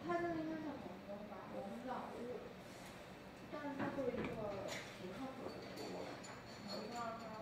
它这个应该叫广东吧，我不知道，但是它作为一个挺靠谱的主播，我不知道它。